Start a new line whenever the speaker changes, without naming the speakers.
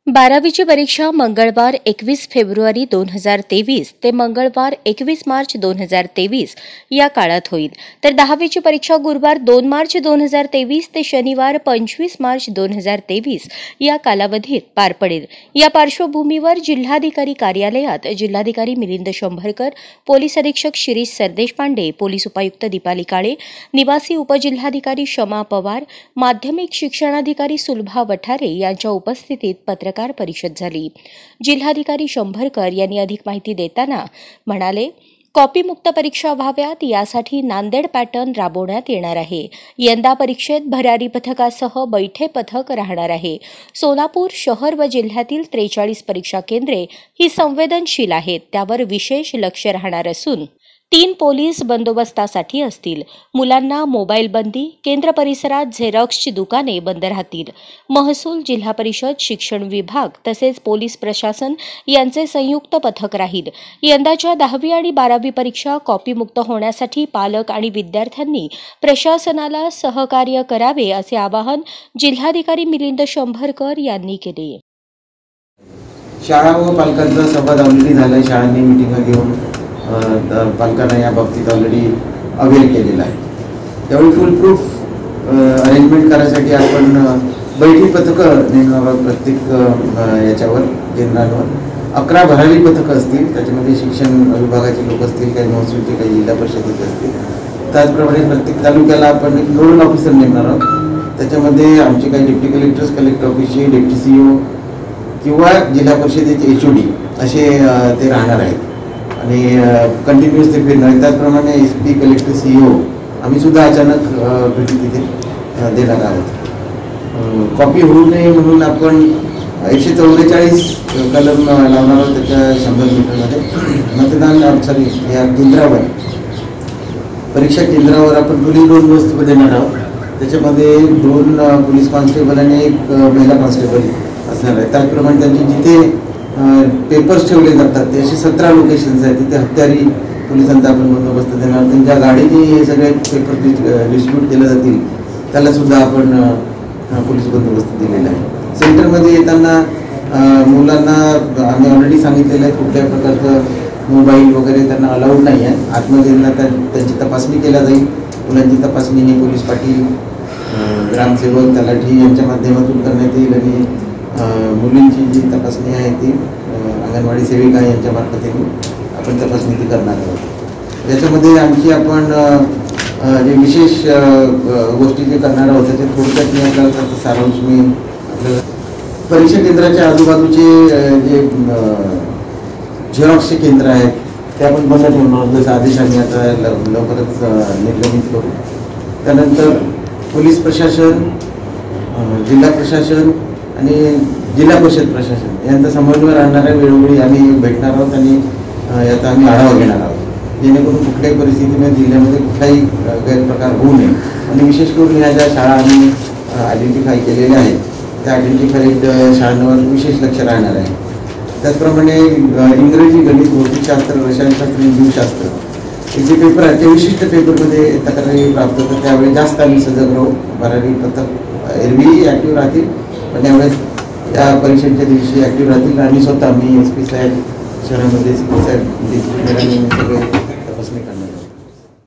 12वीची परीक्षा मंगळवार 21 फेब्रुवारी 2023 ते मंगळवार 21 मार्च 2023 या काळात होईल, तर 10वीची परीक्षा गुरुवार 2 मार्च 2023 ते शनिवार 25 मार्च 2023 या कालावधीत पार पडेल। या पार्श्वभूमीवर जिल्हाधिकारी कार्यालयात जिल्हाधिकारी मिलिंद शंभरकर, पोलीस अधीक्षक शिरीष सरदेशपांडे, पोलीस उपायुक्त दीपाली काळे, निवासी उपजिल्हाधिकारी शमा पवार, माध्यमिक शिक्षणाधिकारी सुलभा वठारे यांच्या उपस्थितीत पत्रकार परिषद झाली। जिल्हाधिकारी शंभरकर यांनी अधिक माहिती देताना म्हणाले, कॉपीमुक्त परीक्षा व्हाव्यात यासाठी नांदेड पॅटर्न राबवण्यात येणार आहे। यंदा परीक्षेत भरारी पथकासह बैठे पथक राहणार आहे। सोलापूर शहर व जिल्ह्यातील 43 परीक्षा केंद्रे ही संवेदनशील आहेत, त्यावर विशेष लक्ष राहणार असून 3 पोलीस बंदोबस्तासाठी असतील। मुलांना मोबाईल बंदी, केंद्र परिसरात झेरॉक्सची दुकाने बंद राहतील। महसूल, जिल्हा परिषद, शिक्षण विभाग तसेच पोलीस प्रशासन यांचे संयुक्त पथक राहील। यंदाच्या 10वी आणि 12वी परीक्षा कॉपीमुक्त होण्यासाठी पालक आणि विद्यार्थ्यांनी प्रशासनाला सहकार्य करावे असे आवाहन जिल्हाधिकारी मिलिंद शंभरकर यांनी केले।
शाळा व पालकांचा संवाद ऑलरेडी झालाय। शाळांनी मीटिंग घेऊन पालकांना या बाबतीत ऑलरेडी अवेअर केलेला आहे। त्यावेळी फुल प्रूफ अरेंजमेंट करायसाठी आपण बैठी पथकं नेमणार आहोत। प्रत्येक याच्यावर केंद्रांवर 11 भरारी पथकं असतील, त्याच्यामध्ये शिक्षण विभागाचे लोक असतील, काही महसूलचे, काही जिल्हा परिषदेचे असतील। त्याचप्रमाणे प्रत्येक तालुक्याला आपण एक नोडल ऑफिसर नेमणार आहोत। त्याच्यामध्ये आमचे काही डिप्टी कलेक्टर्स, कलेक्टर ऑफिसचे डेप्टी CEO किंवा जिल्हा परिषदेचे HOD असे ते राहणार आहेत आणि कंटिन्युअस ते फिरणार। त्याचप्रमाणे SP, कलेक्टर, CEO आम्ही सुद्धा अचानक भेटी तिथे देणार आहोत। कॉपी होऊ नये म्हणून आपण 144 कलम लावणार आहोत। त्याच्या 100 मीटरमध्ये मतदान या केंद्रावर, परीक्षा केंद्रावर आपण पोलीस बंदोबस्त देणार आहोत। त्याच्यामध्ये 2 पोलीस कॉन्स्टेबल आणि 1 महिला कॉन्स्टेबल असणार आहे। त्याचप्रमाणे त्यांचे जिथे पेपर्स ठेवले जातात ते असे 17 लोकेशन्स आहेत, तिथे हत्यारी पोलिसांचा आपण बंदोबस्त देणार। त्यांच्या गाडीने हे सगळे पेपर डिस्ट्रीब्यूट केले जातील, त्याला सुद्धा आपण पोलीस बंदोबस्त दिलेला आहे। सेंटरमध्ये येताना मुलांना आम्ही ऑलरेडी सांगितलेलं आहे, कुठल्याही प्रकारचं मोबाईल वगैरे त्यांना अलाउड नाही आहे। आतमध्ये त्यांची तपासणी केली जाईल। मुलांची तपासणी ही पोलीस पाटील, ग्रामसेवक, तलाठी यांच्या माध्यमातून करण्यात येईल आणि मुलींची जी तपासणी आहे ती अंगणवाडी सेविका यांच्या मार्फतीने आपण तपासणी ती करणार आहोत। याच्यामध्ये आणखी आपण जे विशेष गोष्टी जे करणार आहोत त्याचे थोडक्यात मी आपल्याला त्याचा सारांश मी आपल्याला परीक्षा केंद्राच्या आजूबाजूचे जे झेरॉक्सचे केंद्र आहेत ते आपण बंद ठेवणार आहोत, जसं आदेश आम्ही आता लवकरच निर्गमित करू। त्यानंतर पोलीस प्रशासन, जिल्हा प्रशासन आणि जिल्हा परिषद प्रशासन यांचा समन्वय राहणाऱ्या वेळोवेळी आम्ही भेटणार आहोत आणि याचा आम्ही आढावा घेणार आहोत, जेणेकरून कुठल्याही परिस्थितीमध्ये जिल्ह्यामध्ये कुठलाही गैरप्रकार होऊ नये। आणि विशेष करून ह्या ज्या शाळा आम्ही आयडेंटिफाय केलेल्या आहेत त्या आयडेंटिफाईड शाळांवर विशेष लक्ष राहणार आहे। त्याचप्रमाणे इंग्रजी, गणित, भौतिकशास्त्र, रसायनशास्त्र आणि जीवशास्त्र हे जे पेपर आहेत ते विशिष्ट पेपरमध्ये तक्रारी प्राप्त होतात, त्यावेळी जास्त आम्ही सजग राहू। भरारी पथक एरवी ॲक्टिव्ह राहतील, पण यावेळेस या परीक्षेच्या दिवशी ॲक्टिव्ह राहतील आणि स्वतः मी SP साहेब शहरामध्ये, SP साहेब सगळे